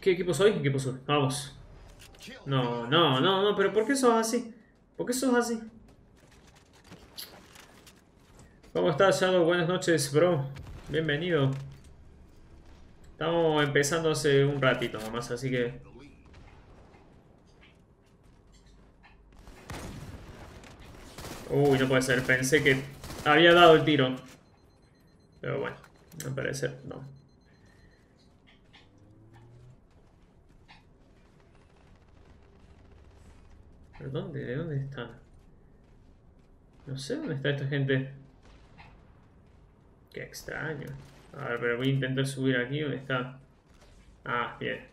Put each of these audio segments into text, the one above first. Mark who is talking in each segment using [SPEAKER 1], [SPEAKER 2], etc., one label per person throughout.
[SPEAKER 1] ¿Qué equipo soy? ¿Qué equipo soy? Vamos. No, no, no, no, pero ¿por qué sos así? ¿Por qué sos así? ¿Cómo estás, Shadow? Buenas noches, bro. Bienvenido. Estamos empezando hace un ratito nomás, así que... Uy, no puede ser. Pensé que había dado el tiro. Pero bueno, al parecer no. ¿Pero dónde? ¿De dónde están? No sé dónde está esta gente. Qué extraño. A ver, pero voy a intentar subir aquí. ¿Dónde está? Ah, bien.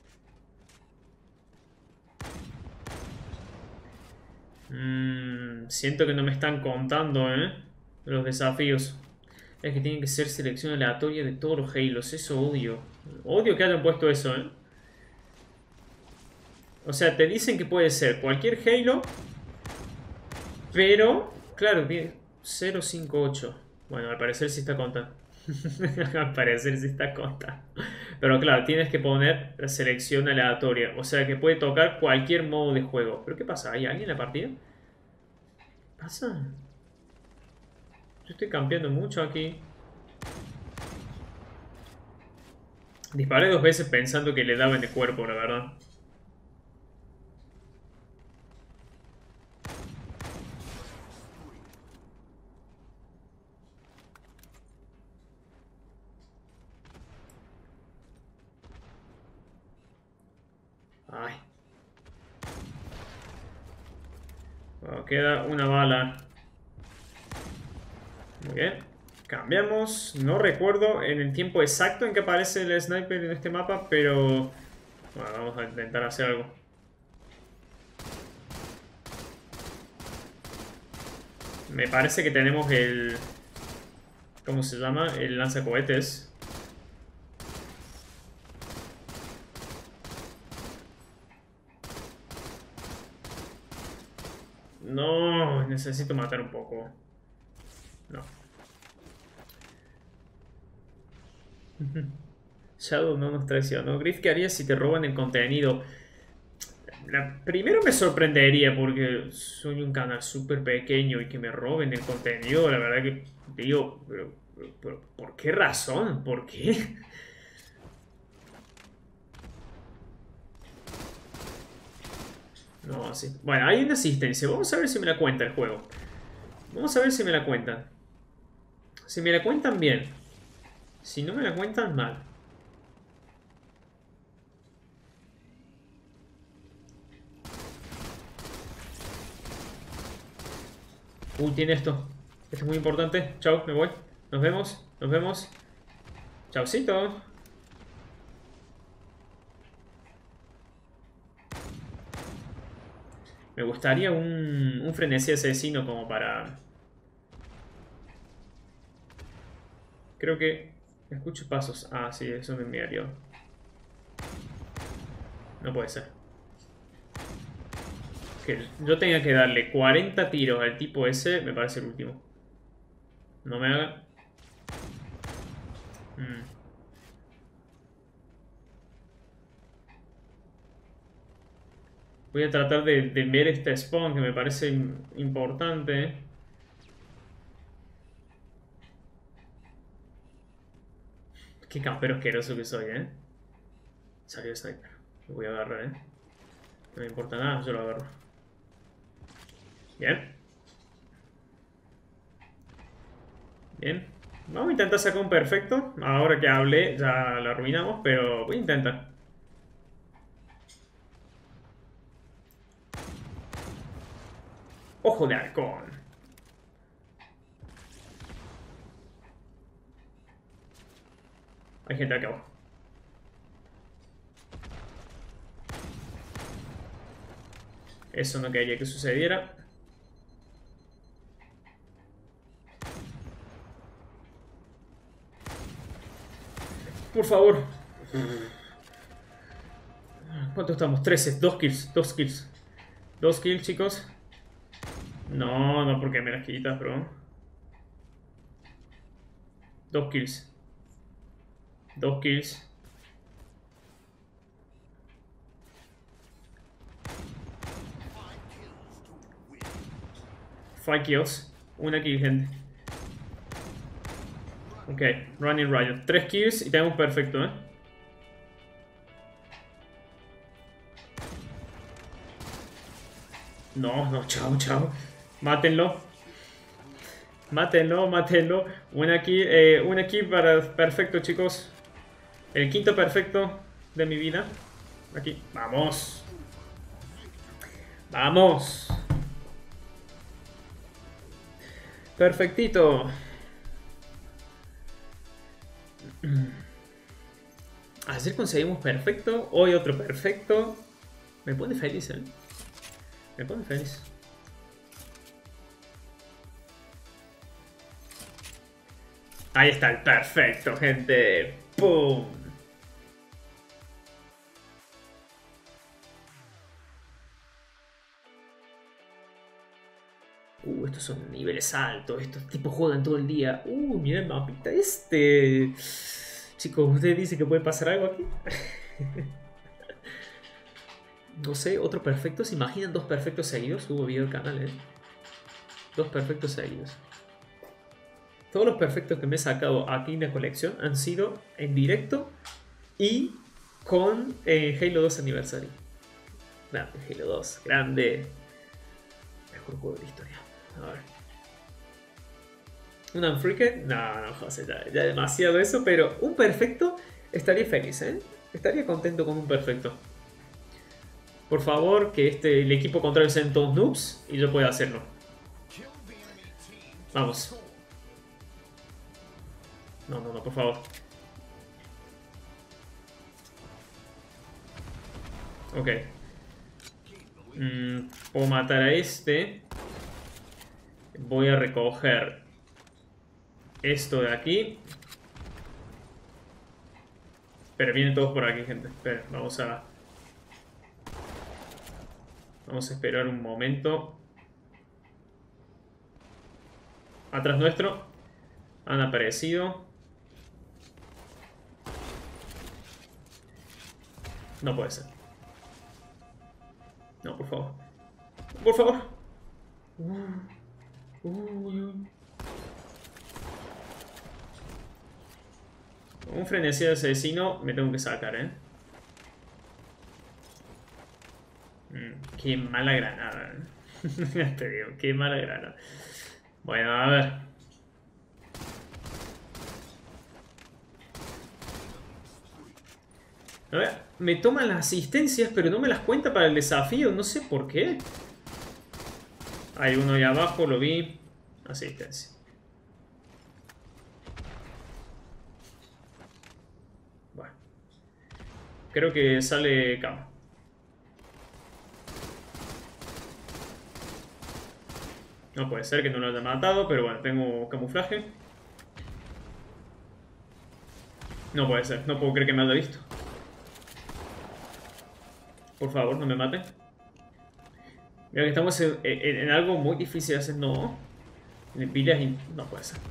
[SPEAKER 1] Siento que no me están contando, ¿eh? Los desafíos. Es que tiene que ser selección aleatoria de todos los Halos. Eso odio. Odio que hayan puesto eso, ¿eh? O sea, te dicen que puede ser cualquier Halo, pero... Claro, tiene 058. Bueno, al parecer sí está contando. Al parecer sí está contando. Pero claro, tienes que poner la selección aleatoria. O sea que puede tocar cualquier modo de juego. ¿Pero qué pasa? ¿Hay alguien en la partida? ¿Qué pasa? Yo estoy campeando mucho aquí. Disparé 2 veces pensando que le daba en el cuerpo, la verdad. Ay. Bueno, queda una bala. Muy bien. Cambiamos. No recuerdo en el tiempo exacto en que aparece el sniper en este mapa, pero... Bueno, vamos a intentar hacer algo. Me parece que tenemos el... ¿Cómo se llama? El lanzacohetes. No, necesito matar un poco. No. Shadow no nos traicionó. Griff, ¿qué harías si te roban el contenido? Primero me sorprendería porque soy un canal súper pequeño y que me roben el contenido. La verdad que digo, pero ¿por qué razón? ¿Por qué? No, sí. Bueno, hay una asistencia. Vamos a ver si me la cuenta el juego. Vamos a ver si me la cuentan. Si me la cuentan bien. Si no me la cuentan mal. Uy, tiene esto. Esto es muy importante. Chao, me voy. Nos vemos. Nos vemos. Chaucito. Me gustaría un frenesí asesino como para... Creo que... Escucho pasos. Ah, sí, eso me enviaría. No puede ser. Que yo tenga que darle 40 tiros al tipo ese, me parece el último. No me haga... Voy a tratar de ver este spawn que me parece importante. Qué campero asqueroso que soy, ¿eh? Salió el sniper. Lo voy a agarrar, ¿eh? No me importa nada, yo lo agarro. Bien. Bien. Vamos a intentar sacar un perfecto. Ahora que hablé ya lo arruinamos, pero voy a intentar. Ojo de halcón. Hay gente aquí abajo. Eso no quería que sucediera. Por favor. ¿Cuánto estamos? 13. 2 kills. 2 kills. 2 kills, chicos. No, no, porque me las quitas, bro. 2 kills. 2 kills. 5 kills. Una kill, gente. Ok, Running Riot. 3 kills y tenemos perfecto, No, no, chao, chao. Mátenlo. Mátenlo, mátenlo. Una kill para perfecto, chicos. El quinto perfecto de mi vida. Aquí. Vamos. Vamos. Perfectito. Ayer conseguimos perfecto. Hoy otro perfecto. Me pone feliz, Me pone feliz. Ahí está el perfecto, gente. ¡Pum! Estos son niveles altos. Estos tipos juegan todo el día. Mira el mapita este. Chicos, ¿usted dice que puede pasar algo aquí? No sé, otro perfecto. ¿Se imaginan 2 perfectos seguidos? Hubo video al canal, 2 perfectos seguidos. Todos los perfectos que me he sacado aquí en la colección han sido en directo y con Halo 2 Anniversary. Grande, Halo 2, grande. Mejor juego de la historia. A ver. ¿Un Unfreaked? No, José, ya demasiado eso, pero un perfecto estaría feliz, Estaría contento con un perfecto. Por favor, que el equipo contrario sean todos noobs y yo pueda hacerlo. Vamos. No, por favor. Ok. Puedo matar a este. Voy a recoger esto de aquí. Pero vienen todos por aquí, gente. Espera, vamos a esperar un momento. Atrás nuestro. Han aparecido. No puede ser. No, por favor. Por favor. Un frenesí de asesino me tengo que sacar, Qué mala granada, Te digo, qué mala granada. Bueno, a ver. A ver, me toman las asistencias, pero no me las cuenta para el desafío. No sé por qué. Hay uno ahí abajo, lo vi. Asistencia. Bueno. Creo que sale cama. No puede ser que no lo haya matado, pero bueno, tengo camuflaje. No puede ser, no puedo creer que me haya visto. Por favor, no me maten. Mira que estamos en algo muy difícil de hacer. No. No puede ser.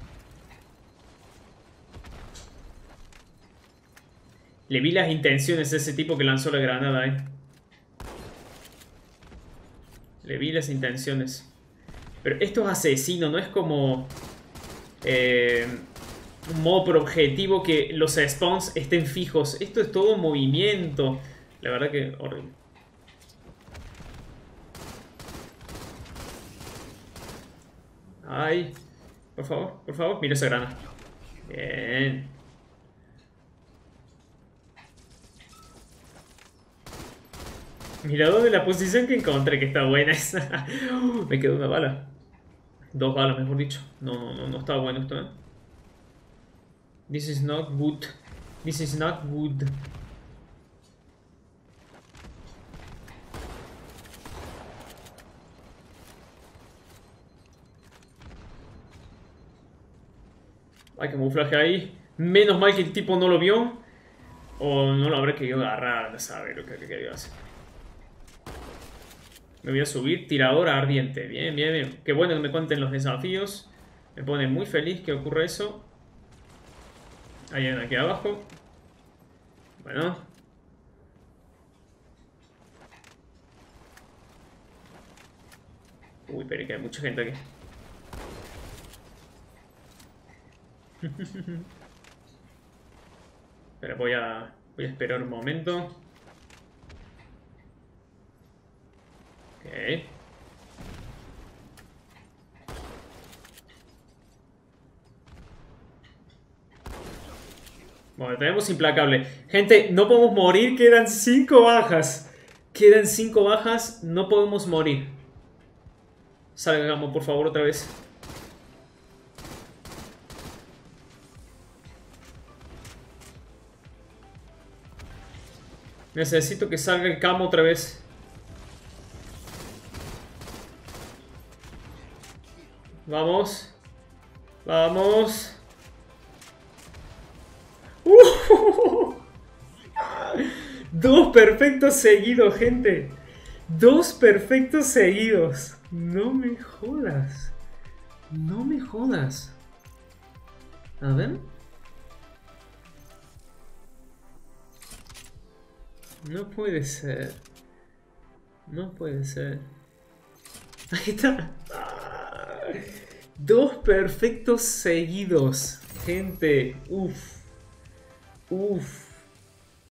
[SPEAKER 1] Le vi las intenciones a ese tipo que lanzó la granada, Le vi las intenciones. Pero esto es asesino, no es como un modo por objetivo que los spawns estén fijos. Esto es todo movimiento. La verdad que horrible. Ay, por favor, mira esa grana. Bien. Mira dónde la posición que encontré, que está buena esa. Me quedó una bala. 2 balas, mejor dicho. No estaba bueno esto, This is not good. This is not good. Hay camuflaje ahí. Menos mal que el tipo no lo vio. O no lo habrá querido agarrar, no sabe lo que quería hacer. Me voy a subir. Tiradora ardiente. Bien, bien, bien. Qué bueno que me cuenten los desafíos. Me pone muy feliz que ocurra eso. Hay uno aquí abajo. Bueno. Uy, pero que hay mucha gente aquí. Pero voy a esperar un momento. Ok. Bueno, tenemos implacable. Gente, no podemos morir. Quedan 5 bajas. Quedan 5 bajas. No podemos morir. Salgamos, por favor, otra vez. Necesito que salga el camo otra vez. Vamos. Vamos. Dos perfectos seguidos, gente. Dos perfectos seguidos. No me jodas. No me jodas. A ver. No puede ser. No puede ser. Ahí está. Dos perfectos seguidos. Gente. Uf. Uf.